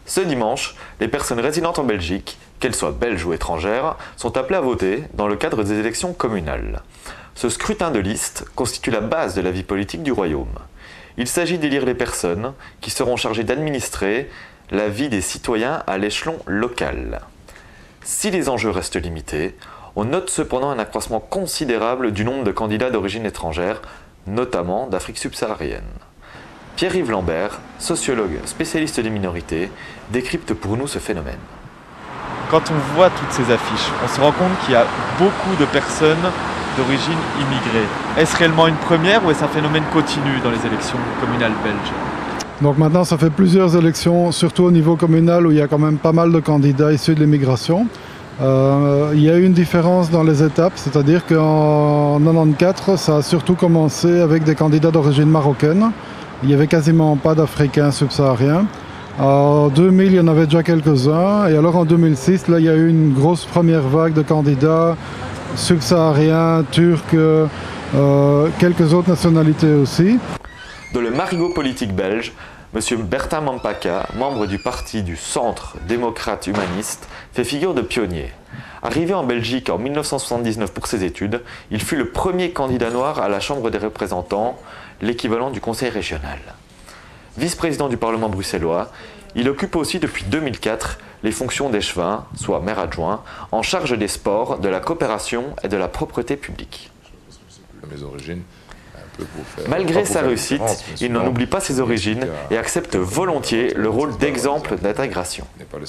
Ce dimanche, les personnes résidentes en Belgique, qu'elles soient belges ou étrangères, sont appelées à voter dans le cadre des élections communales. Ce scrutin de liste constitue la base de la vie politique du royaume. Il s'agit d'élire les personnes qui seront chargées d'administrer la vie des citoyens à l'échelon local. Si les enjeux restent limités, on note cependant un accroissement considérable du nombre de candidats d'origine étrangère, notamment d'Afrique subsaharienne. Pierre-Yves Lambert, sociologue spécialiste des minorités, décrypte pour nous ce phénomène. Quand on voit toutes ces affiches, on se rend compte qu'il y a beaucoup de personnes d'origine immigrée. Est-ce réellement une première ou est-ce un phénomène continu dans les élections communales belges ? Donc maintenant, ça fait plusieurs élections, surtout au niveau communal, où il y a quand même pas mal de candidats issus de l'immigration. Il y a eu une différence dans les étapes, c'est-à-dire qu'en 1994, ça a surtout commencé avec des candidats d'origine marocaine. Il n'y avait quasiment pas d'Africains subsahariens. En 2000, il y en avait déjà quelques-uns. Et alors en 2006, là, il y a eu une grosse première vague de candidats subsahariens, turcs, quelques autres nationalités aussi. Dans le marigot politique belge, M. Bertin Mampaka, membre du parti du Centre démocrate humaniste, fait figure de pionnier. Arrivé en Belgique en 1979 pour ses études, il fut le premier candidat noir à la Chambre des représentants, l'équivalent du Conseil régional. Vice-président du Parlement bruxellois, il occupe aussi depuis 2004 les fonctions d'échevin, soit maire adjoint, en charge des sports, de la coopération et de la propreté publique. Mes origines. Malgré sa réussite, il n'en oublie pas ses origines et accepte volontiers le rôle d'exemple d'intégration.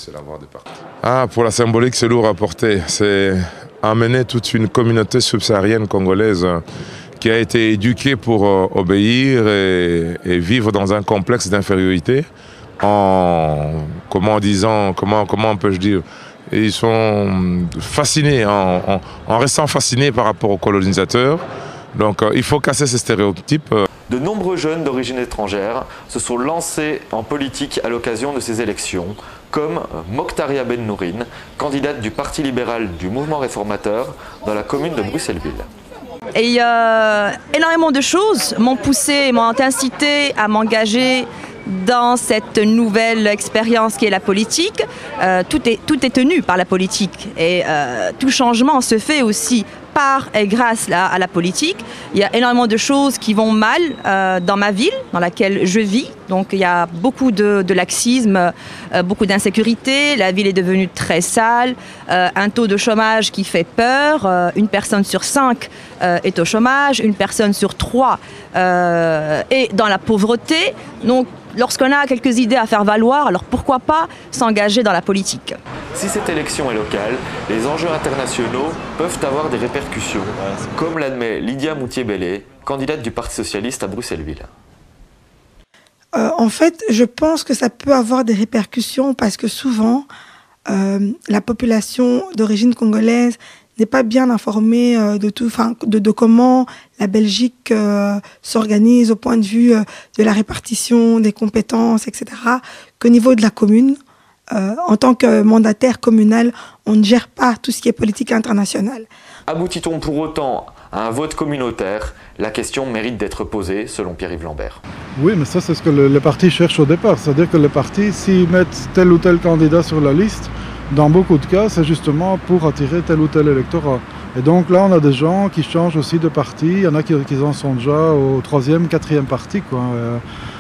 Pour la symbolique, c'est lourd à porter. C'est amener toute une communauté subsaharienne congolaise qui a été éduquée pour obéir et vivre dans un complexe d'infériorité comment peux-je dire, ils sont fascinés, en restant fascinés par rapport aux colonisateurs. Donc il faut casser ces stéréotypes. De nombreux jeunes d'origine étrangère se sont lancés en politique à l'occasion de ces élections, comme Mokhtaria Ben Nourine, candidate du Parti libéral du mouvement réformateur dans la commune de Bruxelles-Ville. Et énormément de choses m'ont poussé, m'ont incité à m'engager dans cette nouvelle expérience qui est la politique. Tout est tenu par la politique et tout changement se fait aussi par et grâce à la politique. Il y a énormément de choses qui vont mal dans ma ville, dans laquelle je vis. Donc il y a beaucoup de laxisme, beaucoup d'insécurité. La ville est devenue très sale, un taux de chômage qui fait peur. Une personne sur 5 est au chômage, une personne sur 3 est dans la pauvreté. Donc lorsqu'on a quelques idées à faire valoir, alors pourquoi pas s'engager dans la politique ? Si cette élection est locale, les enjeux internationaux peuvent avoir des répercussions, comme l'admet Lydia Moutier-Bellé, candidate du Parti socialiste à Bruxelles-Ville. En fait, je pense que ça peut avoir des répercussions parce que souvent, la population d'origine congolaise n'est pas bien informée de comment la Belgique s'organise au point de vue de la répartition des compétences, etc., qu'au niveau de la commune. En tant que mandataire communal, on ne gère pas tout ce qui est politique internationale. Aboutit-on pour autant à un vote communautaire? La question mérite d'être posée, selon Pierre-Yves Lambert. Oui, mais ça, c'est ce que les partis cherchent au départ. C'est-à-dire que les partis, s'ils mettent tel ou tel candidat sur la liste, dans beaucoup de cas, c'est justement pour attirer tel ou tel électorat. Et donc là, on a des gens qui changent aussi de parti. Il y en a qui en sont déjà au 3e, 4e parti, quoi.